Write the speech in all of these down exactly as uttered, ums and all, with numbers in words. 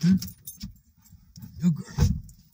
Hmm? Oh, girl.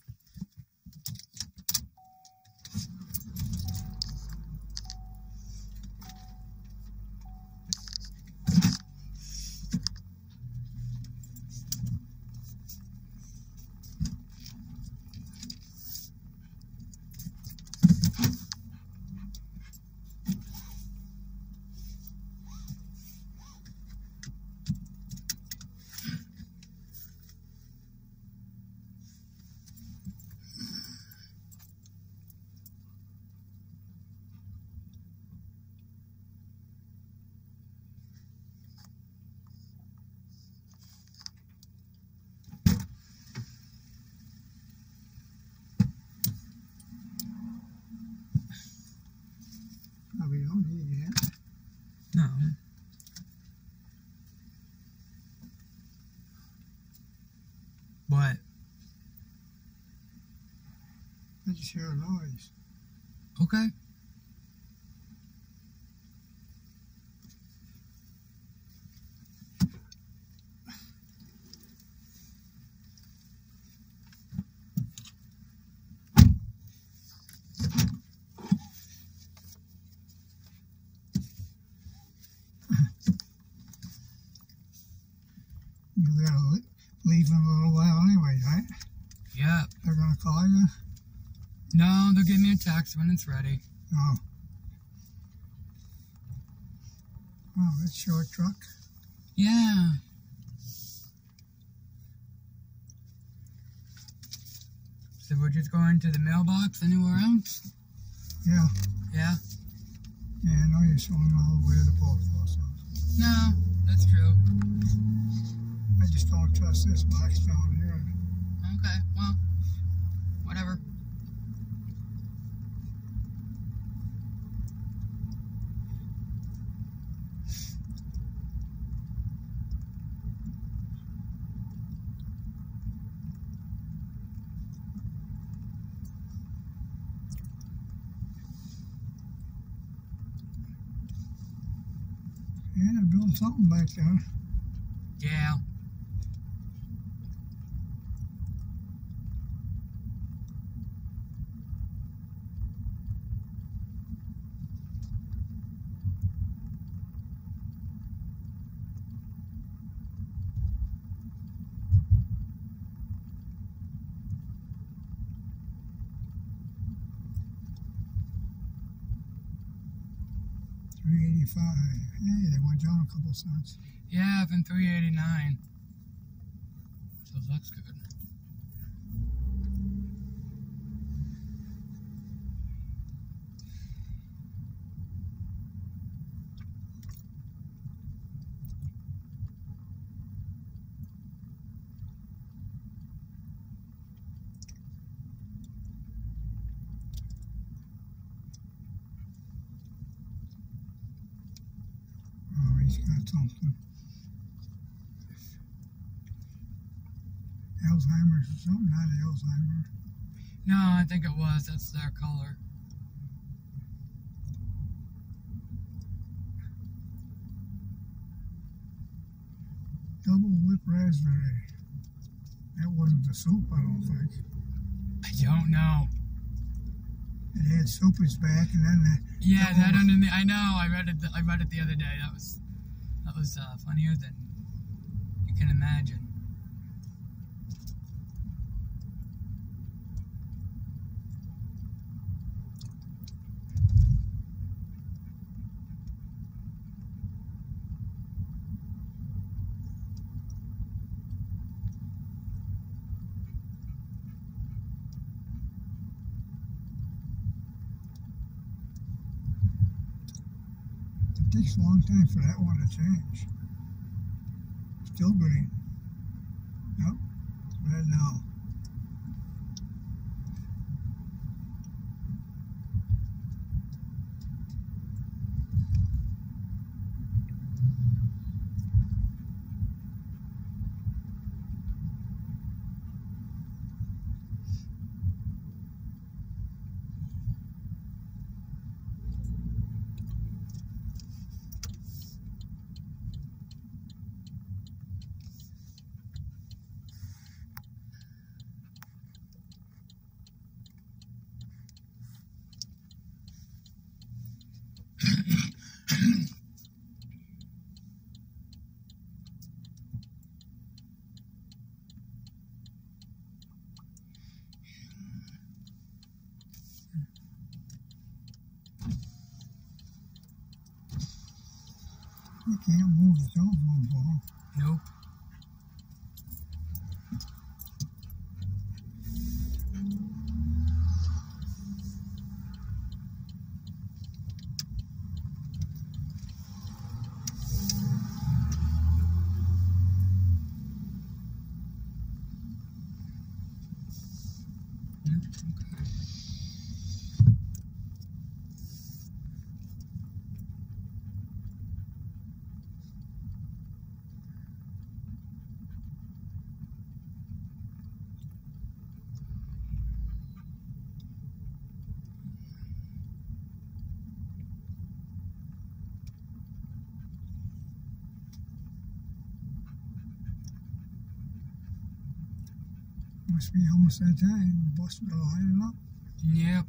Oh, we don't need it. No. What? I just hear a noise. Okay. You gotta le- leave in a little while anyway, right? Yeah. They're gonna call you? No, they'll give me a text when it's ready. Oh. Oh, that's short truck. Yeah. So we're just going to the mailbox anywhere else? Yeah. Yeah. Yeah, I know you're showing all the way to the post office. No, that's true. I just don't trust this box down here. Okay, well, whatever. Yeah, they're building something back there. Yeah. three eighty-five. Hey, they went down a couple cents. Yeah, from three eighty-nine. So that's good. Oh, he's got something. Alzheimer's or something, not Alzheimer's. No, I think it was. That's their color. Double whip raspberry. That wasn't the soup, I don't think. I don't know. It had soupers back, and then the Yeah, double that underneath. I know. I read it. I read it the other day. That was that was uh, funnier than you can imagine. It takes a long time for that one to change. Still green. Nope, it's red now. You can't move the telephone pole. Nope. Must be almost that time. The bus will line up. Yep.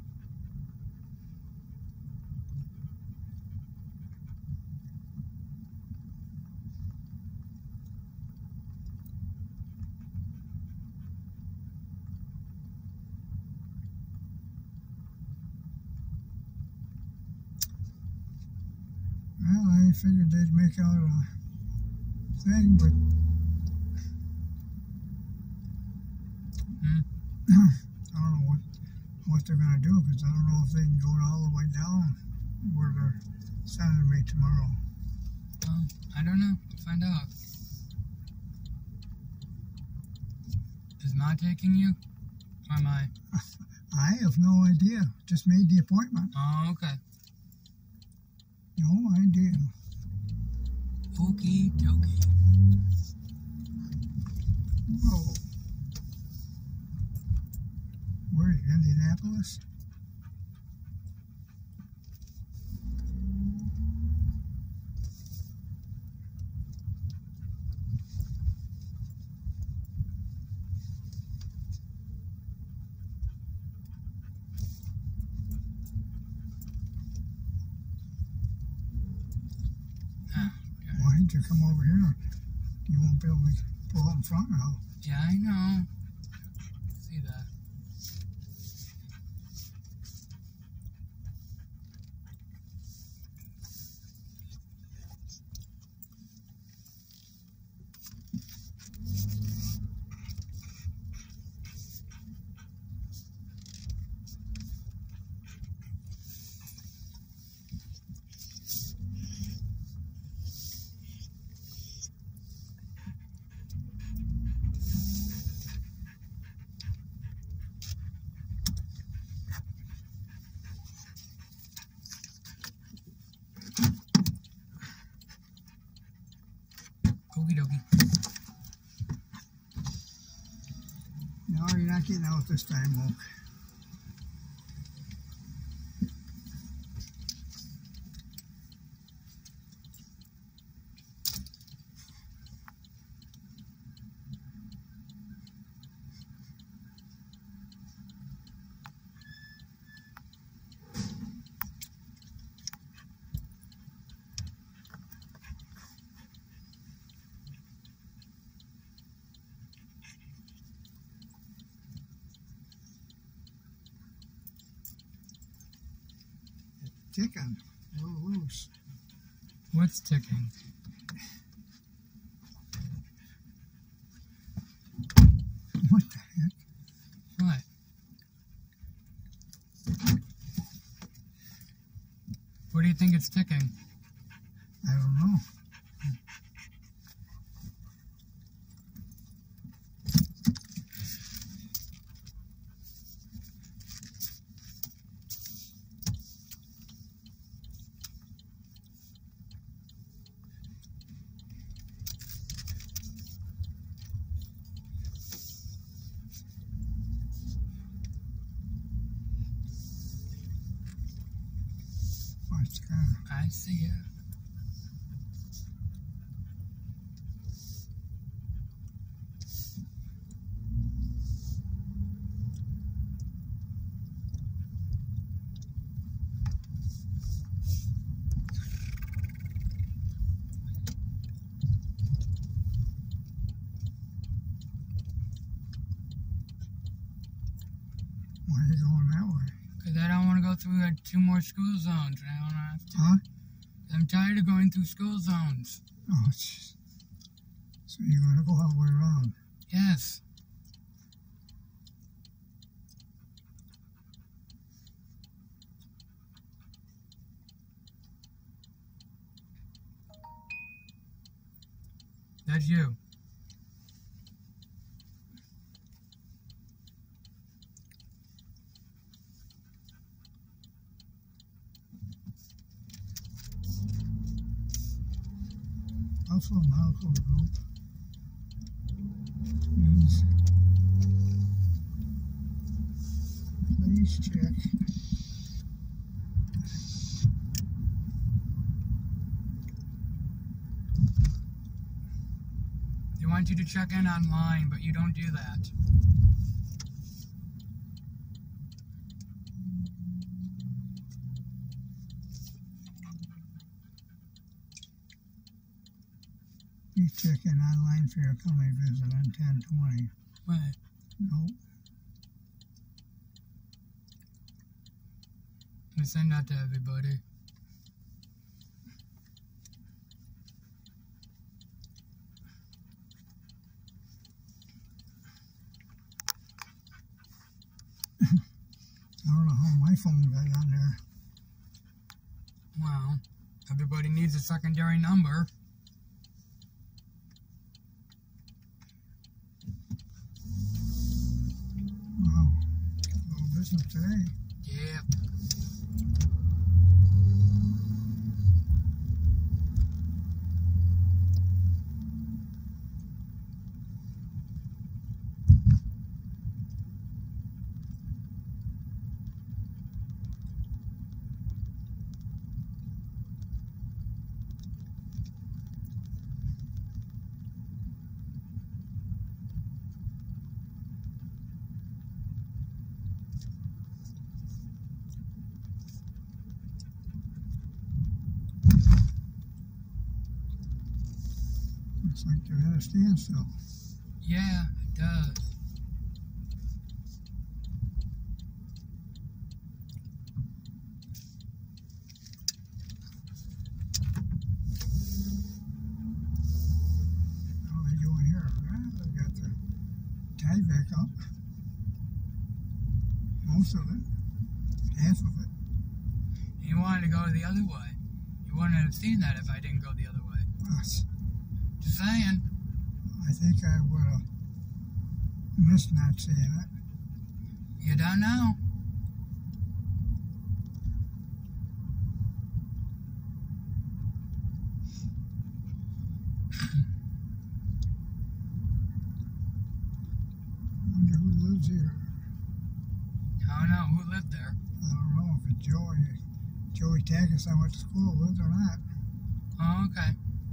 Well, I figured they'd make out a thing, but Hmm. I don't know what what they're gonna do, because I don't know if they can go all the way down where they're sending me tomorrow. Well, I don't know. We'll find out. Is Ma taking you? Or am I? I have no idea. Just made the appointment. Oh, okay. No idea. Okie dokie. Whoa. Where, Indianapolis? Why didn't you come over here? You won't be able to pull up in front now. Yeah, I know. See that. Okie dokie. No, you're not getting out this time, Luke. Ticking. A little loose. What's ticking? What the heck? What? What do you think it's ticking? I don't know. What's going I see ya. Why are you going that way? Because I don't want to go through uh, two more school zones. I don't have to. Huh? I'm tired avoided going through school zones. Oh, jeez. So you're going to go all the way around? Yes. That's you. Buffalo Medical Group. Please. Please check. They want you to check in online, but you don't do that. Please check in online for your coming visit on ten twenty. What? No. We send that to everybody. I don't know how my phone got on there. Well, everybody needs a secondary number. Wow. A little business today. Yeah. Looks like they're at a standstill. Yeah, it does. How are they doing here? Well, they got the tide back up. Most of it. Half of it. You wanted to go the other way. You wouldn't have seen that if I didn't go the other way. Well, Just saying. I think I would have missed not seeing it. You don't know. I wonder who lives here. I don't know who lived there. I don't know if it's Joey. Joey Takis I went to school with or not. Oh, okay.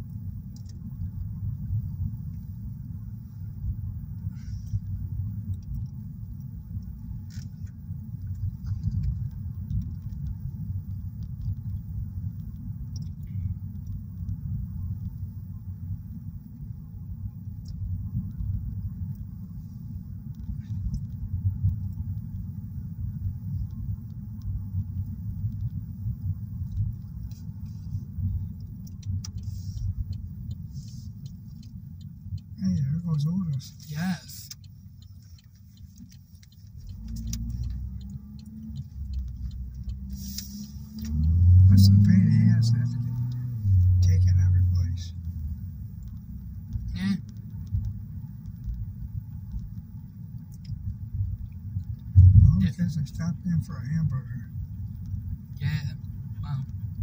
Hey, there goes Otis. Yes. That's the pain in the ass that to get taken every place. Yeah. All Yeah. because I stopped in for a hamburger. Yeah. Wow.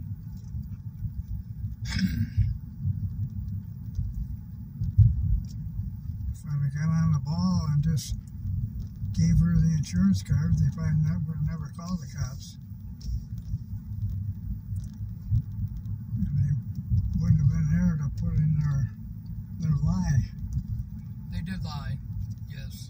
If I got on the ball and just gave her the insurance card, they probably never never called the cops. And they wouldn't have been there to put in their their lie. They did lie. Yes.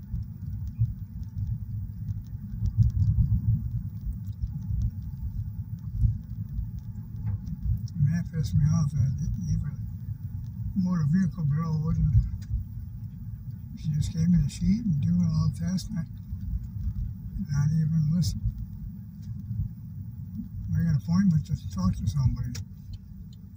And that pissed me off that even motor vehicle bureau wouldn't. She just gave me the sheet and doing all the tests, and I, not even listen. Make an appointment to talk to somebody.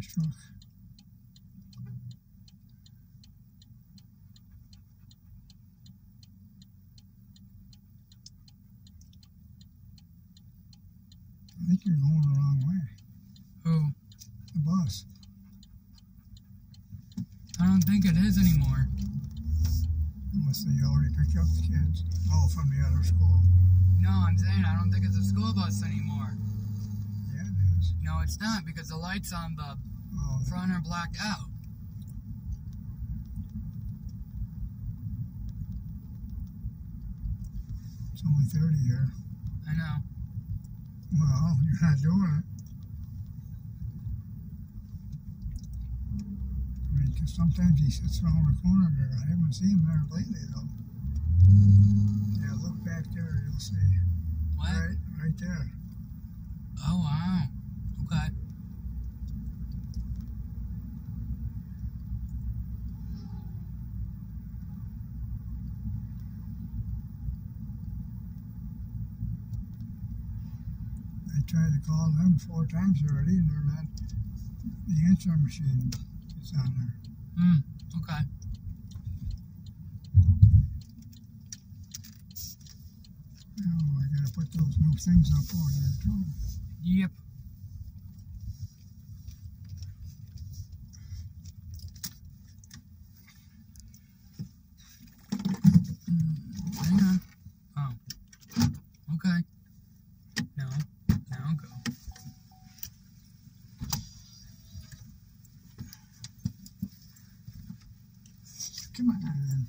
Nice truck. I think you're going the wrong way. Who? The bus. I don't think it is anymore. Unless they already picked up the kids. Oh, from the other school. No, I'm saying I don't think it's a school bus anymore. Yeah, it is. No, it's not, because the lights on the Oh, front are blacked out. it's only thirty here. I know. Well, you're not doing it. I mean, 'cause sometimes he sits around the corner there. I haven't seen him there lately, though. Yeah, look back there. You'll see. What? Right, right there. Oh, wow. Okay. I tried to call them four times already, and they're not. The answering machine is on there. Hmm. Okay. Oh, I gotta put those new things up on there too. Yep. Mm, hang on. Oh. Okay. No. Now go. Come on.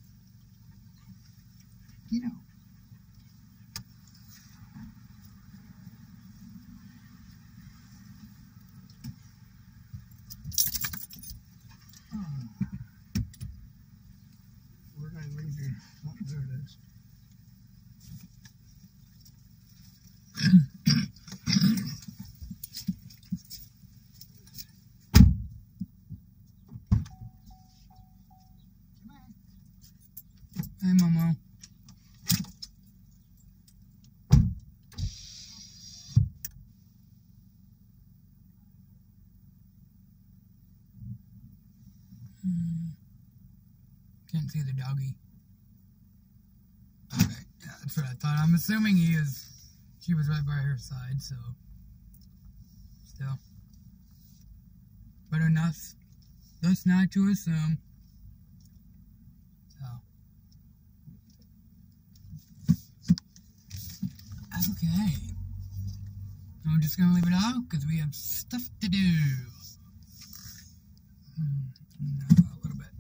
You know. Oh. Where did I leave here? Oh, there it is. Hey, Momo. Hmm. Can't see the doggy. Okay, yeah, that's what I thought. I'm assuming he is. She was right by her side, so. Still. But enough. That's not to assume. So. Okay. I'm just gonna leave it out because we have stuff to do. Hmm, no, a little bit.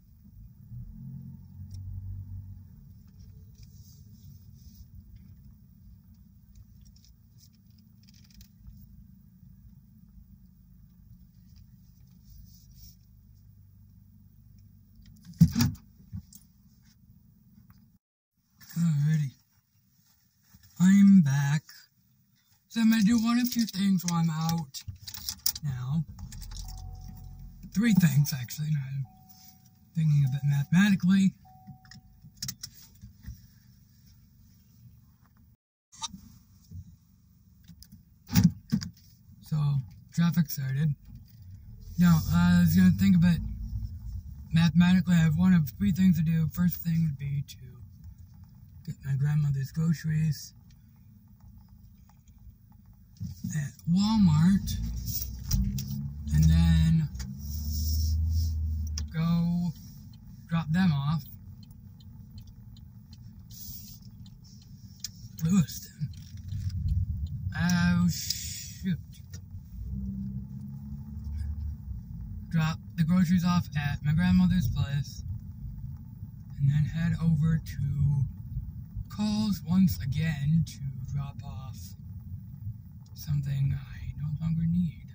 Alrighty. I'm back. So I'm going to do one of two things while I'm out now. Three things, actually. Now I'm thinking of it mathematically. So, traffic started. Now, uh, I was going to think of it mathematically. I have one of three things to do. First thing would be to get my grandmother's groceries at Walmart, and then go drop them off Lewiston. Oh shoot. Drop the groceries off at my grandmother's place, and then head over to Kohl's once again to drop off something I no longer need.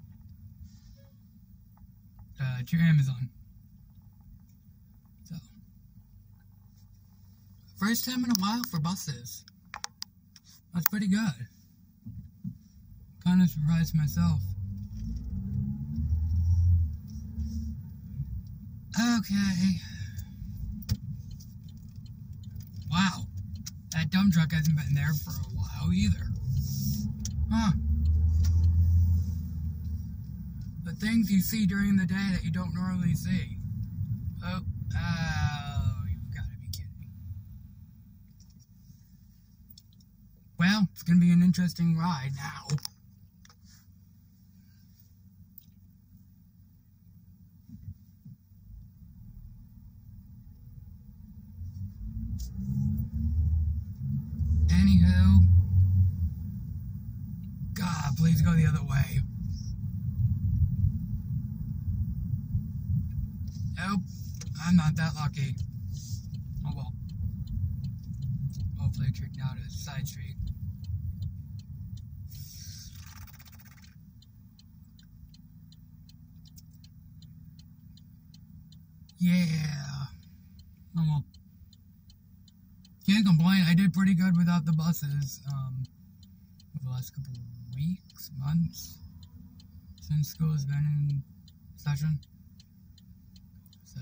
Uh, to Amazon. So, first time in a while for buses. That's pretty good. Kind of surprised myself. Okay. Wow. That dump truck hasn't been there for a while either. Huh. things you see during the day that you don't normally see. Oh, oh, you've got to be kidding me. Well, it's going to be an interesting ride now. Anywho, God, please go the other way. Nope, I'm not that lucky. Oh well. Hopefully I tricked out a side street. Yeah. Oh well. Can't complain. I did pretty good without the buses. Um, over the last couple of weeks, months, since school has been in session. So.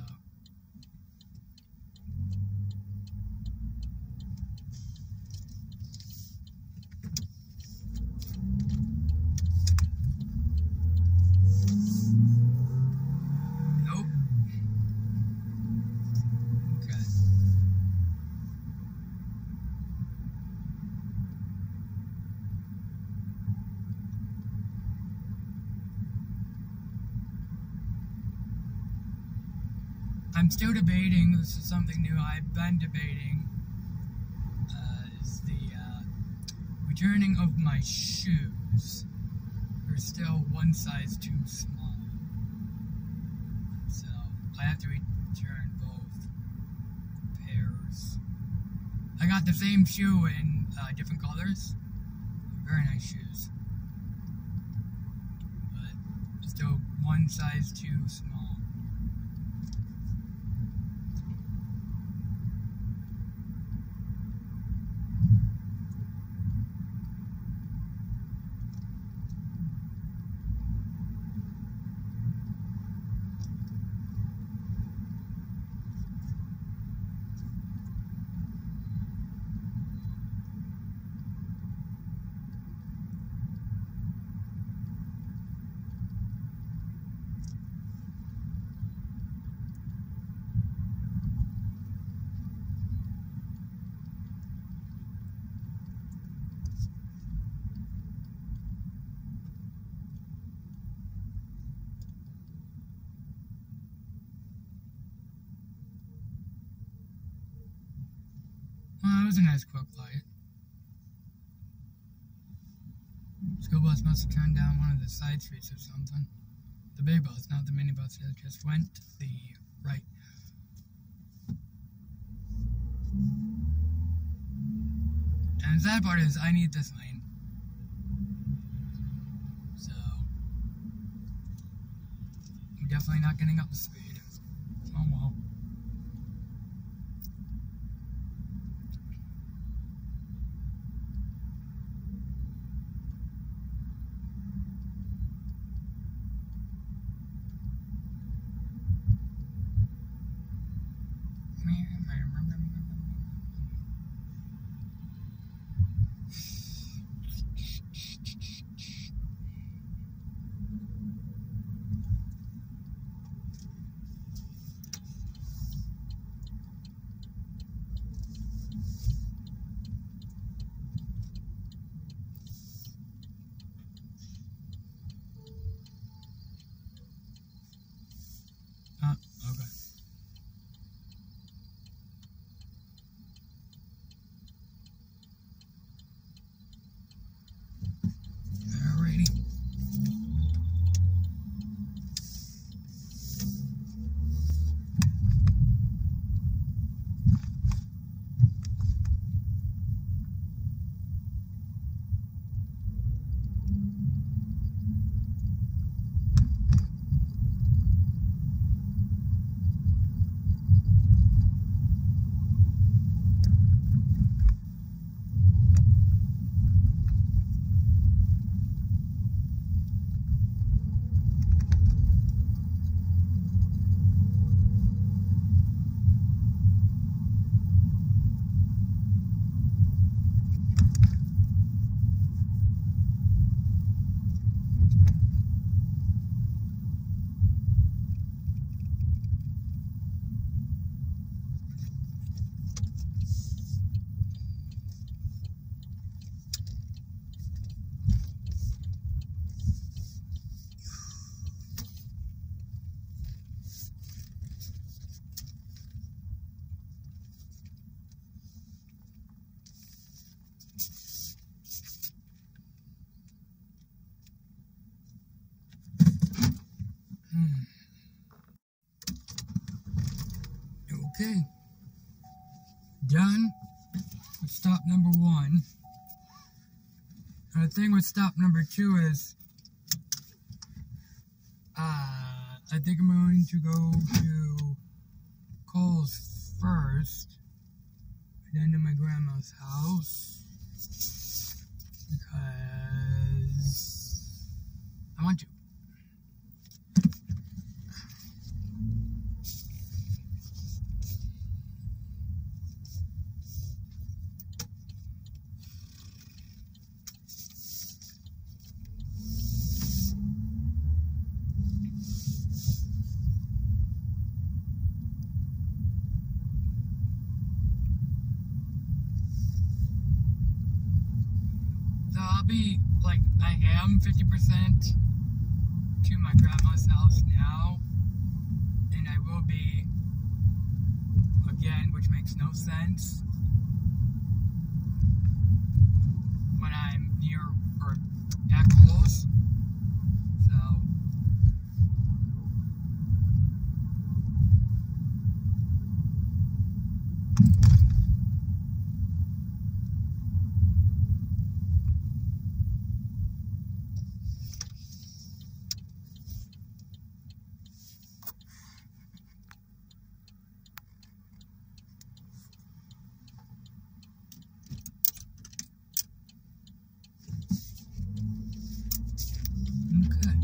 Nope. Okay. I'm still debating, this is something new I've been debating, uh, is the uh, returning of my shoes. They're still one size too small. So, I have to return both pairs. I got the same shoe in uh, different colors. Very nice shoes. But still one size too small. Well, that was a nice quick light. School bus must have turned down one of the side streets or something. The big bus, not the mini bus, that just went to the right. And the sad part is, I need this lane. So, I'm definitely not getting up the speed. Oh well. Uh, okay. Okay. Done with stop number one. And the thing with stop number two is, uh, I think I'm going to go to Cole's first, then to my grandma's house, because I want to. I'll be, like, I am fifty percent to my grandma's house now, and I will be, again, which makes no sense, when I'm near, or at Cole's, so, okay.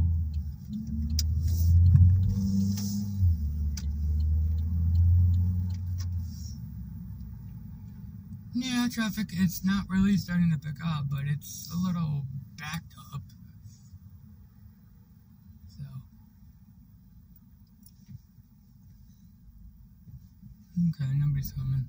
Yeah, traffic, it's not really starting to pick up, but it's a little backed up. So. Okay, nobody's coming.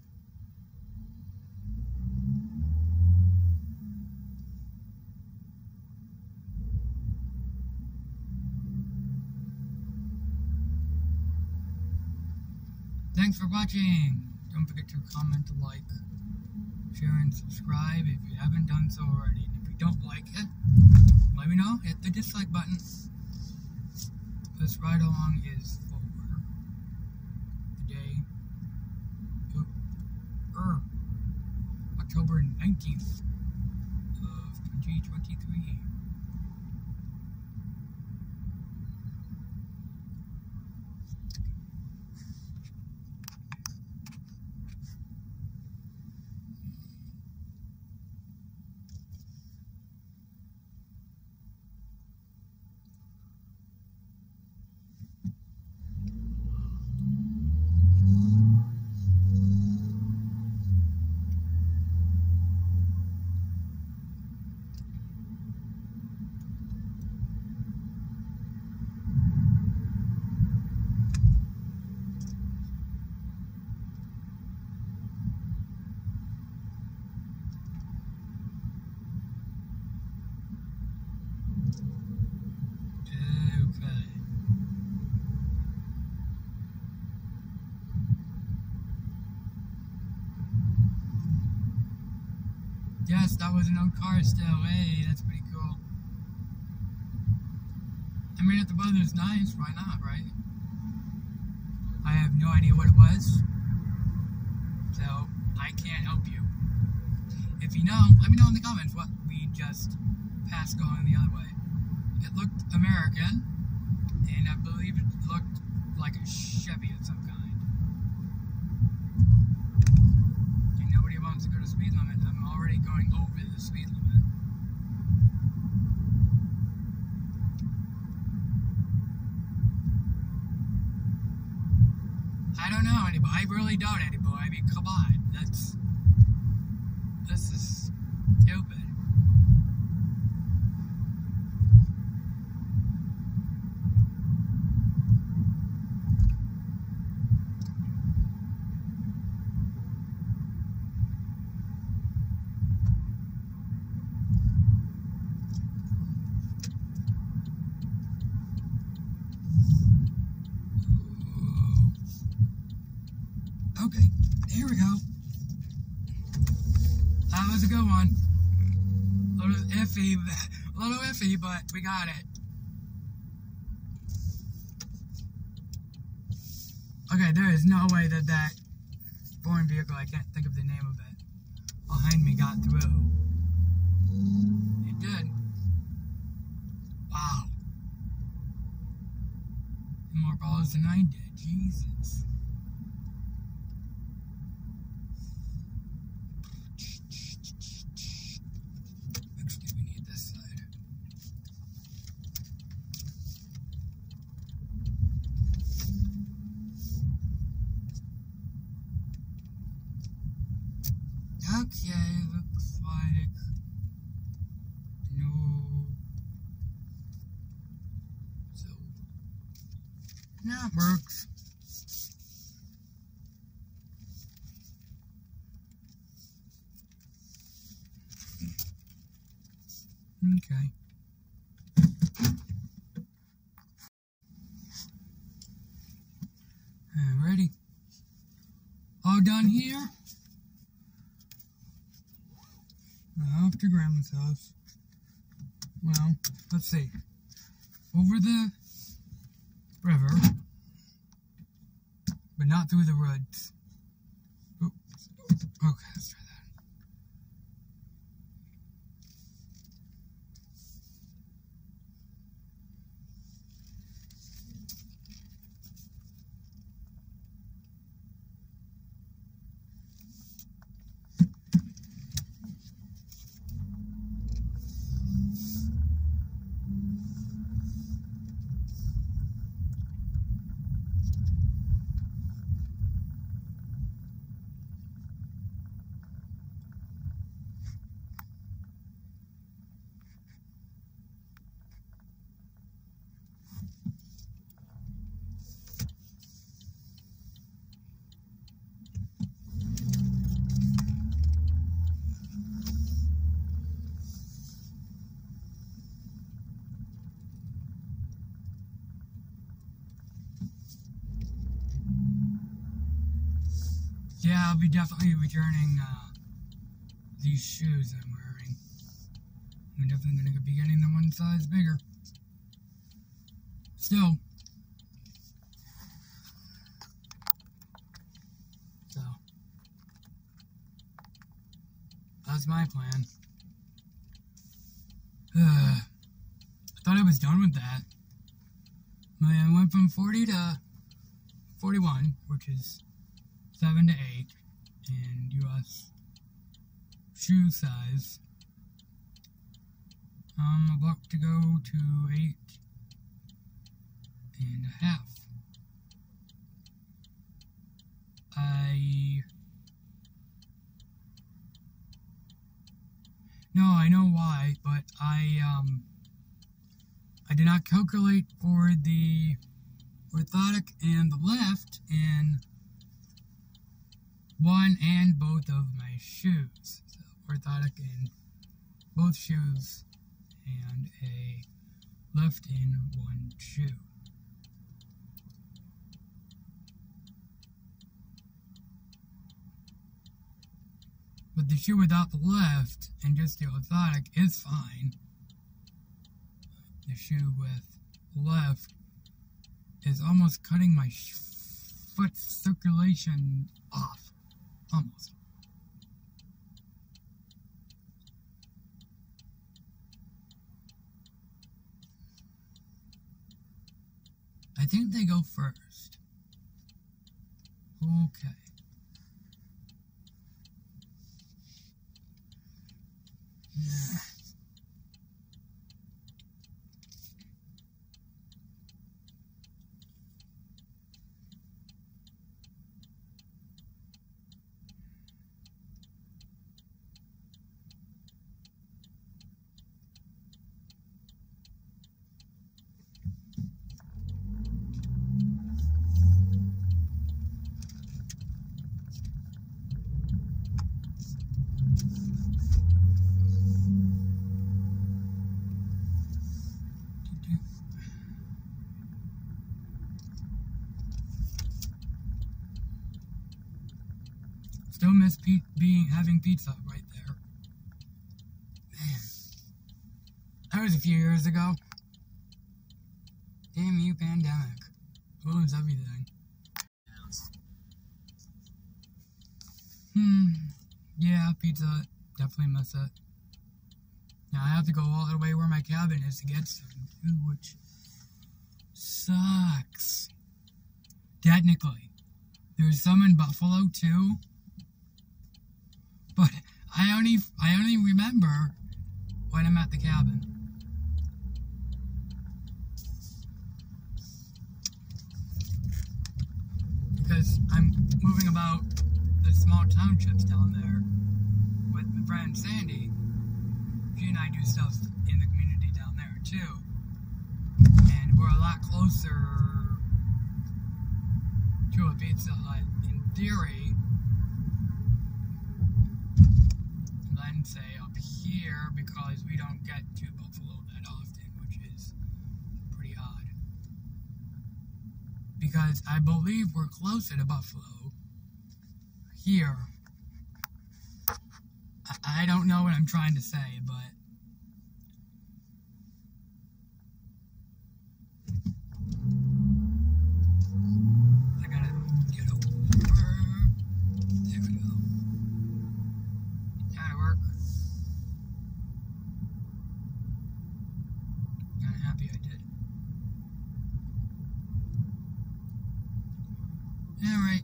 Thanks for watching! Don't forget to comment, like, share, and subscribe if you haven't done so already. And if you don't like it, let me know. Hit the dislike button. This ride along is for the day of er, October nineteenth of twenty twenty-three. Yes, that was an old car still. Hey, that's pretty cool. I mean, if the weather's nice, why not, right? I have no idea what it was, so I can't help you. If you know, let me know in the comments what we just passed going the other way. It looked American, and I believe it looked like a Chevy of some kind. And nobody wants to go to speed limit. I'm already going over the speed limit. I don't know, Eddie boy. I really don't, Eddie boy. I mean, come on. That's... This is stupid. Okay, here we go. That was a good one. A little iffy, a little iffy, but we got it. Okay, there is no way that that foreign vehicle, I can't think of the name of it, behind me got through. It did. Wow. More balls than I did. Jesus. Actually, we need this side. Okay, looks like no. So that works. Okay. Alrighty. All done here. Off to Grandma's house. Well, let's see. Over the river, but not through the woods. Oops. Okay, let's try that. Yeah, I'll be definitely returning uh, these shoes I'm wearing. I'm definitely going to be getting them one size bigger. Still. So. That's my plan. Uh, I thought I was done with that. I went from forty to forty-one, which is seven to eight, and U S shoe size. I'm about to go to eight and a half. I no, I know why, but I um I did not calculate for the orthotic and the left in one and both of my shoes. So orthotic in both shoes and a left in one shoe. But the shoe without the left and just the orthotic is fine. The shoe with the left is almost cutting my foot circulation off. Almost. I think they go first. Okay. Yeah. Still miss pe being having pizza right there. Man, that was a few years ago. Damn you, pandemic. Ruins everything. Hmm. Yeah, pizza. Definitely miss it. Now I have to go all the way where my cabin is to get some too, which sucks. Technically, there's some in Buffalo too, but I only I only remember when I'm at the cabin. Because I'm moving about the small townships down there with my friend Sandy. She and I do stuff in the community down there too. And we're a lot closer to a Pizza Hut in theory than say up here, because we don't get to Buffalo that often, which is pretty odd. Because I believe we're closer to Buffalo here. I, I don't know what I'm trying to say, but I gotta get over. There we go. That'll work. I'm happy I did. Alright.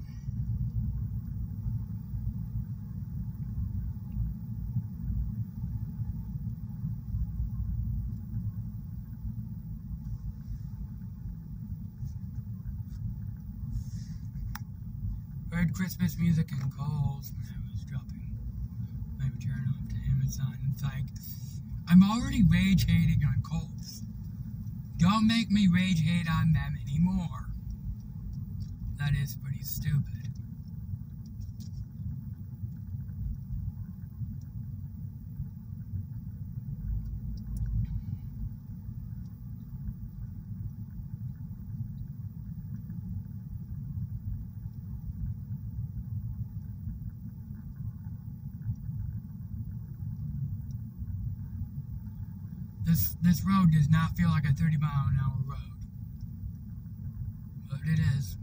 Heard Christmas music and calls when I was dropping my return off to Amazon. It's like, I'm already rage hating on Colts. Don't make me rage hate on them anymore. That is pretty stupid. This this road does not feel like a thirty mile an hour road, but it is.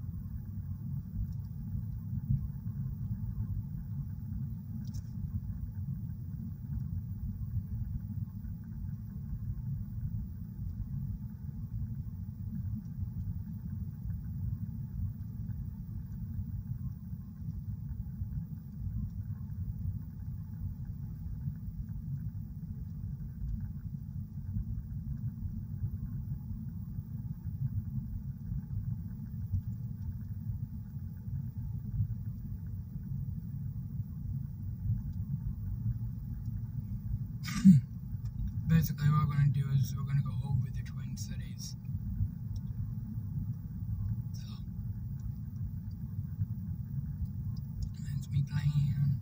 Basically, what we're going to do is we're going to go over the Twin Cities. So, that's me plan.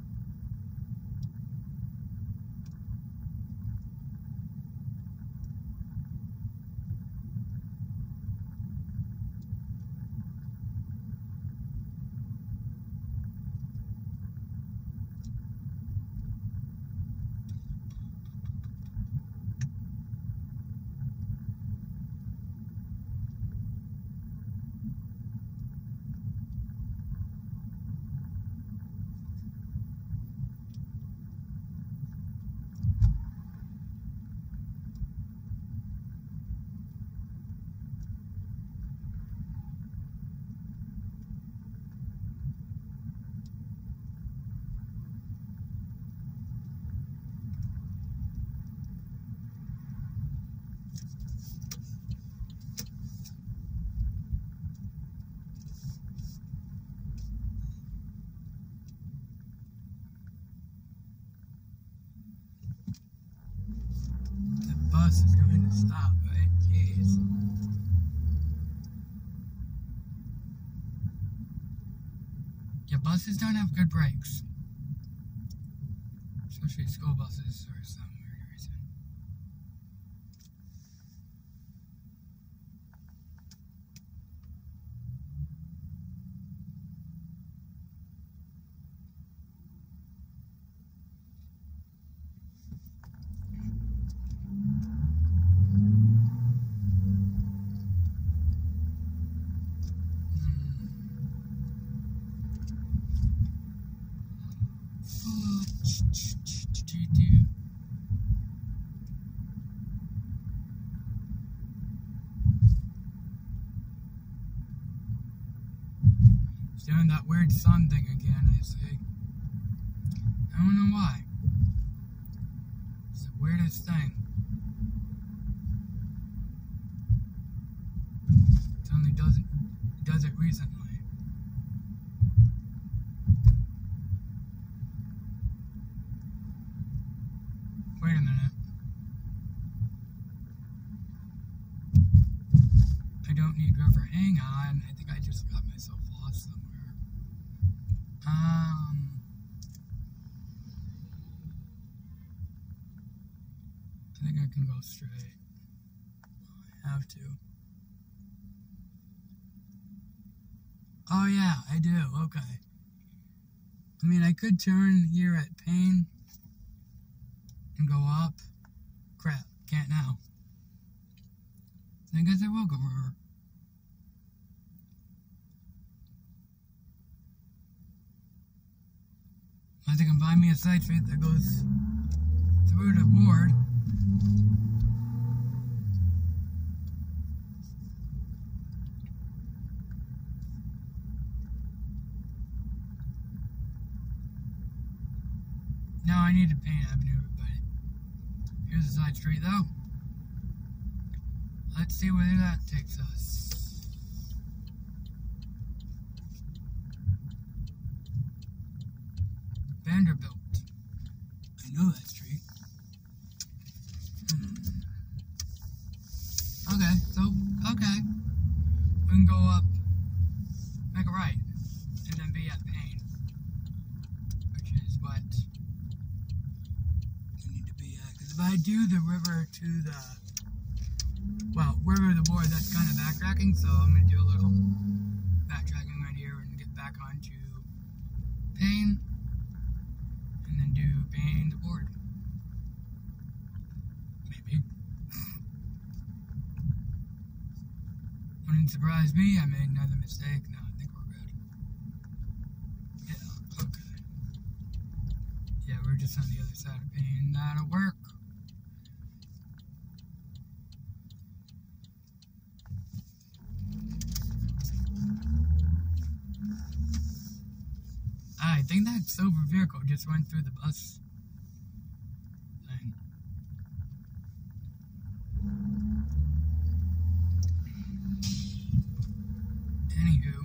Bus is going to stop, right? Jeez. Yeah, buses don't have good brakes. Especially school buses or some weird reason. doing that weird sun thing again, I see. I don't know why. It's the weirdest thing. It only does it, does it recently. Wait a minute. I don't need river. Hang on. I think I just got myself lost somewhere. Um... I think I can go straight. I have to. Oh yeah, I do. Okay. I mean, I could turn here at Payne and go up. Crap, can't now. I guess I will go over. Unless I can find me a side street that goes through the board. No, I need to Payne Avenue, everybody. Here's the side street, though. Let's see where that takes us. Vanderbilt. I know that street. Hmm. Okay, so, okay. We can go up, make a right, and then be at Payne. Which is what we need to be at. Because if I do the river to the, well, river to the board, that's kind of backtracking, so I'm going to do a little backtracking right here and get back onto Payne. And then do Payne to board. Maybe. Wouldn't surprise me, I made another mistake. No, I think we're good. Yeah, okay. Yeah, we're just on the other side of Payne. That'll work. I think that silver vehicle just went through the bus thing. Anywho.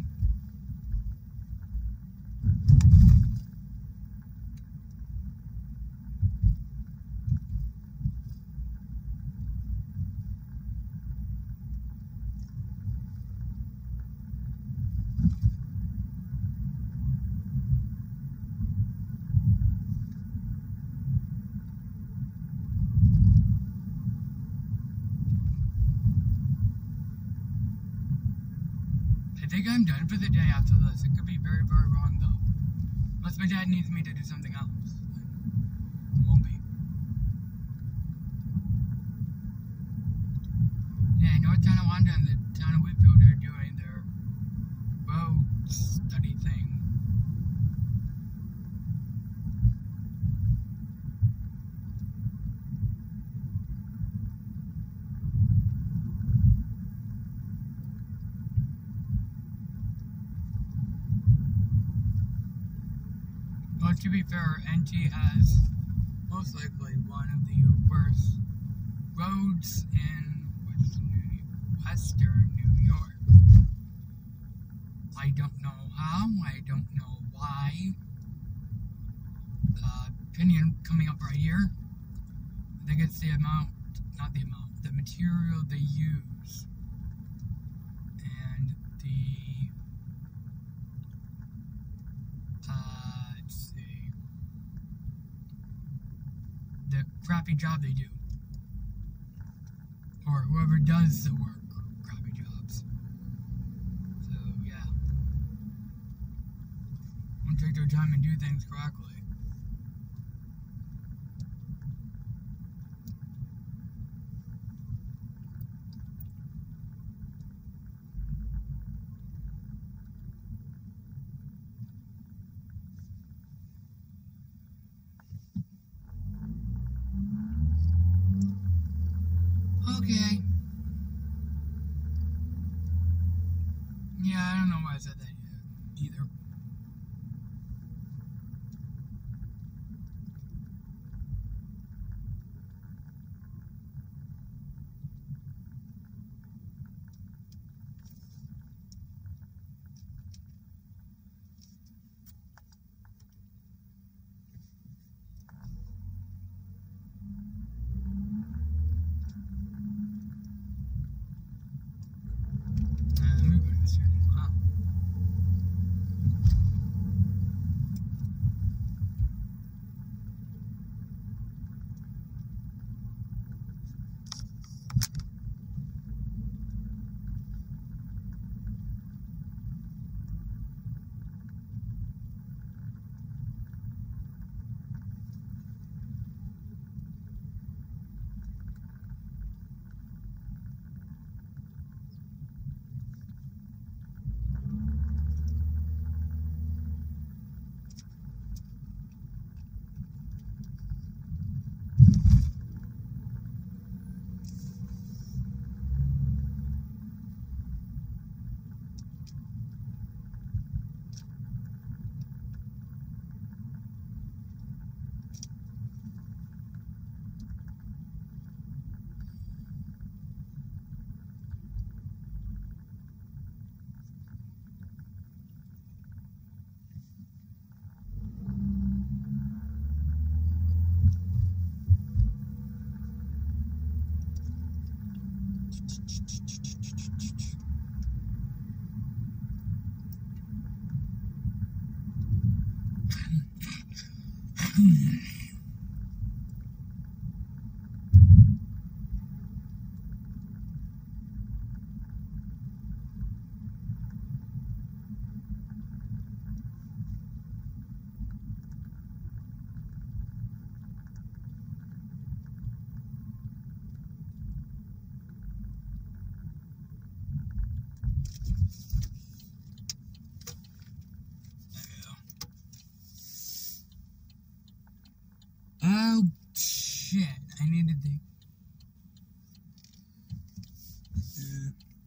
I think I'm done for the day after this. It could be very, very wrong, though. Unless my dad needs me to do something else. It won't be. Yeah, North Tonawanda and the town of Whitfield are doing their road study thing. But to be fair, N T has most likely one of the worst roads in Western New York. I don't know how, I don't know why. Uh, opinion coming up right here. I think it's the amount, not the amount, the material they use. And the, uh, let's see, the crappy job they do. Or whoever does the work, crappy jobs. So, yeah. Don't take their time and do things correctly. Okay. Yeah, I don't know why I said that either. Oh, shit. I needed to... Uh,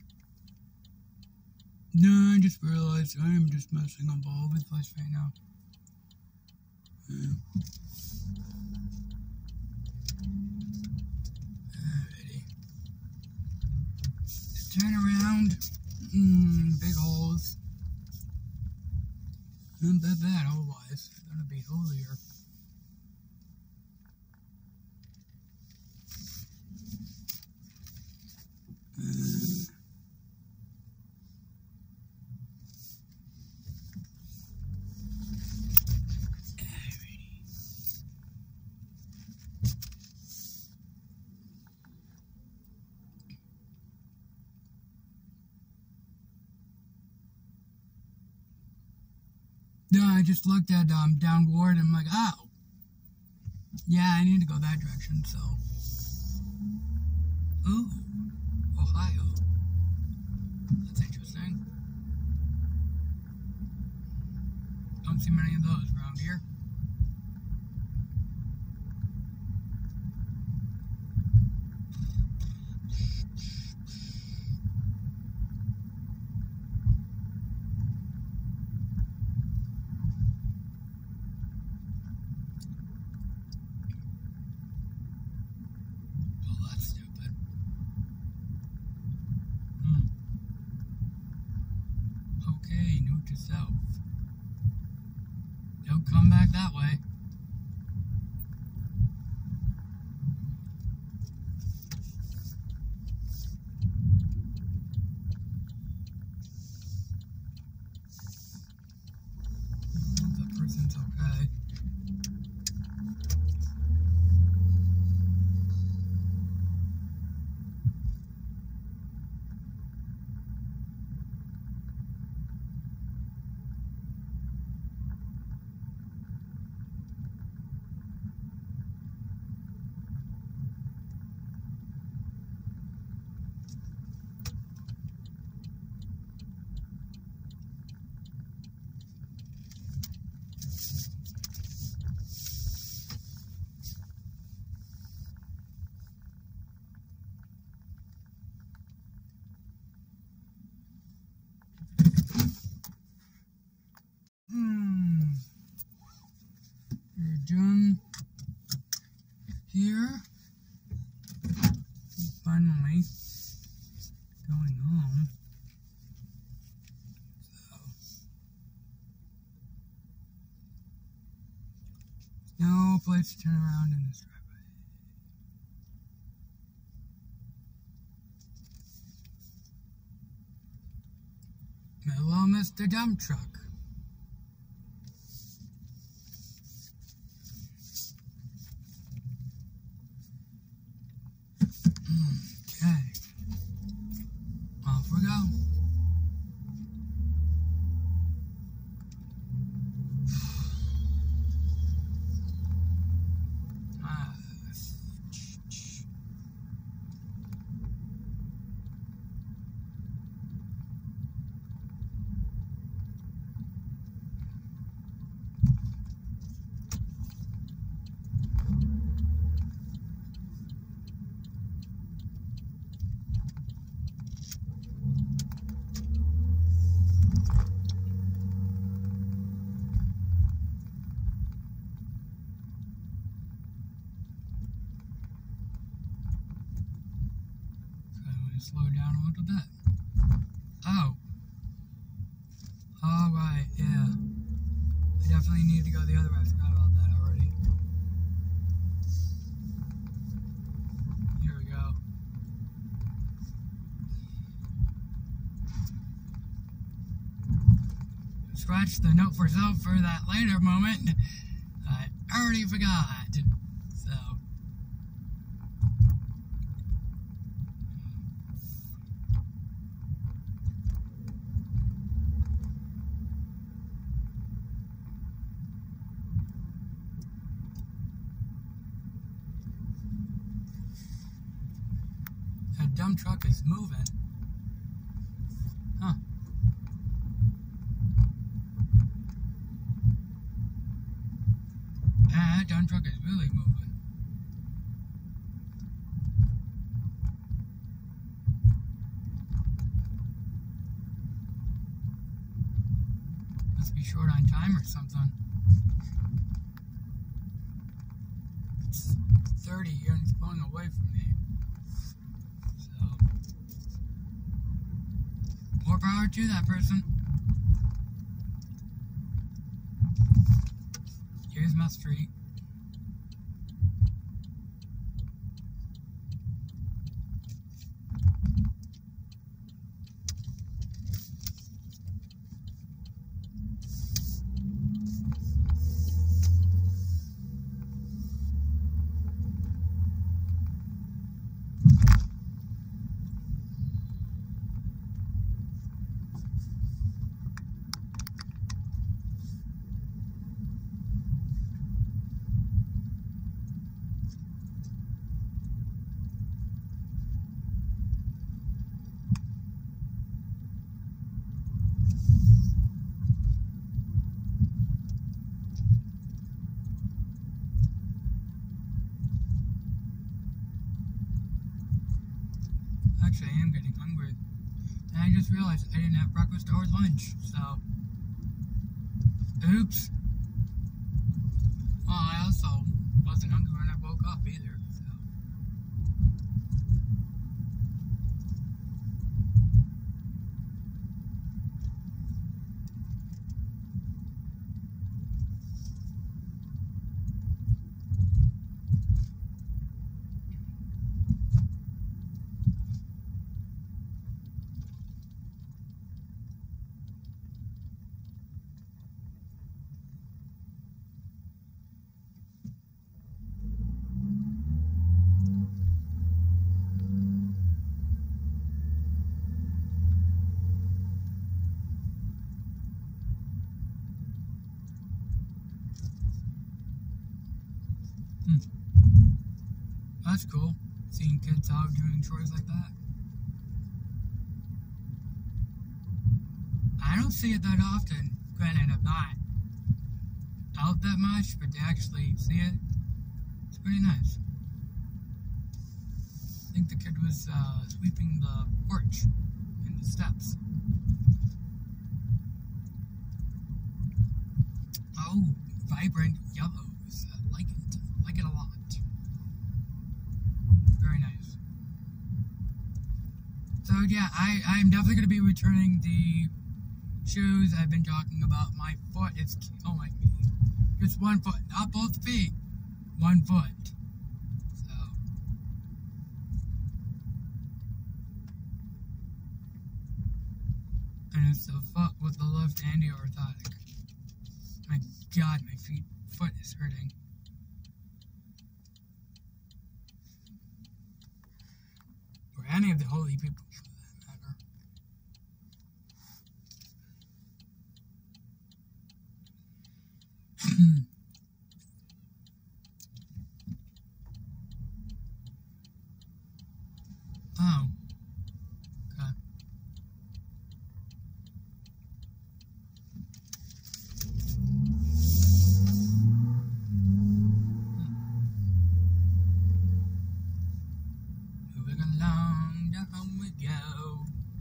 no, I just realized I am just messing up all over the place right now. Uh, alrighty. Turn around. Mmm, big holes. Not that bad otherwise. Gotta be holier. Yeah, I just looked at um downward and I'm like, oh, yeah, I need to go that direction. So, ooh, Ohio. That's interesting. Don't see many of those around here. Well, that's stupid. Hmm. Okay, note to self. Don't come back that way. That person's okay. here. Finally going home. So, no place to turn around in this driveway. Hello, Mister Dump Truck. Okay. Off we go. Ah. Slow down a little bit. Oh. Alright, yeah. I definitely need to go the other way. I forgot about that already. Here we go. Scratch the note for self for that later moment. I already forgot. So. That dump truck is moving. Huh. Yeah, that dump truck is really moving. Must be short on time or something. It's thirty here and it's going away from me. More power to that person. Here's my street. Actually, I am getting hungry. And I just realized I didn't have breakfast or lunch, so. Oops. Well, I also wasn't hungry when I woke up either, so. Hmm. That's cool, seeing kids out doing chores like that. I don't see it that often. Granted, I'm not out that much, but to actually see it, it's pretty nice. I think the kid was uh, sweeping the porch and the steps. Oh, vibrant yellows. I like it. I like it a lot. yeah, I, I'm definitely going to be returning the shoes I've been talking about. My foot is killing me. Just one foot, not both feet. One foot. So. And it's the foot with the left and the orthotic. My God, my feet, foot is hurting. Or any of the holy people, for that matter. Oh. Okay. Moving along, down we go.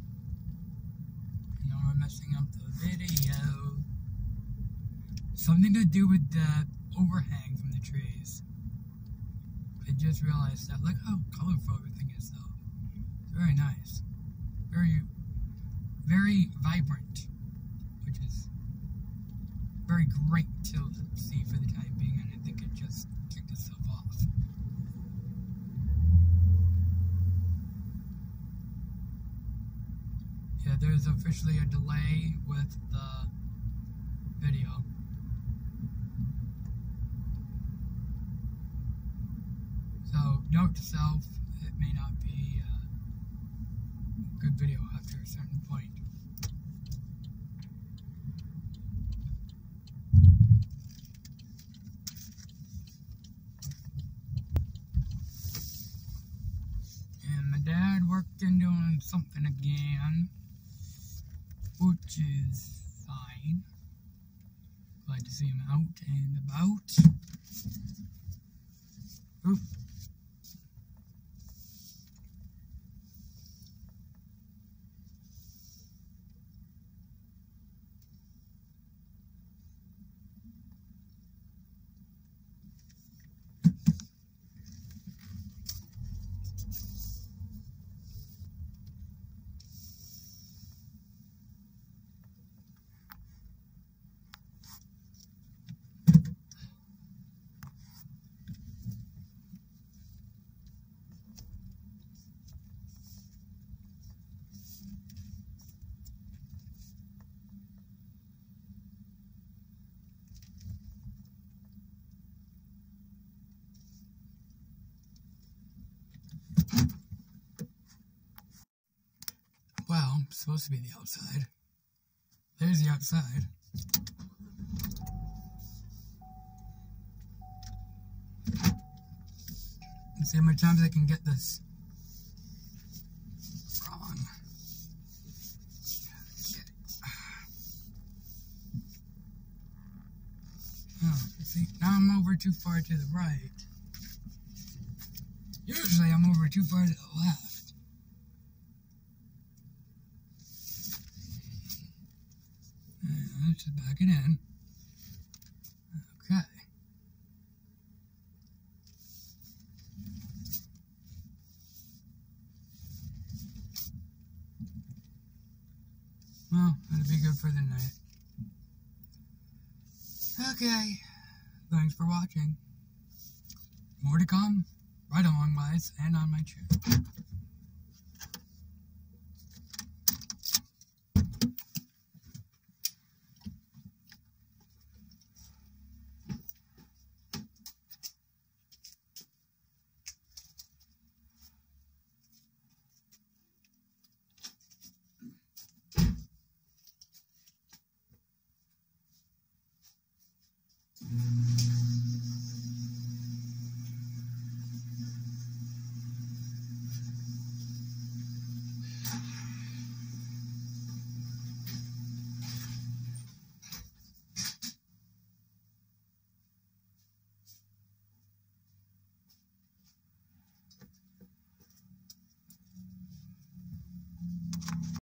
Now we're messing up the video. Something to do with the overhang from the trees. I just realized that. Look how colorful everything is, though. It's very nice. Very, very vibrant. Which is very great to see for the time being, and I think it just kicked itself off. Yeah, there's officially a delay with the video. So, note to self, it may not be a good video after a certain point. And my dad worked in doing something again, which is fine. Glad to see him out and about. Oop. Well, it's supposed to be the outside. There's the outside. Let's see how many times I can get this wrong. Oh, see, now I'm over too far to the right. Usually I'm over too far to the left. Let's just back it in. Okay. Well, that'll be good for the night. Okay. Thanks for watching. More to come, right along wise, and on my channel.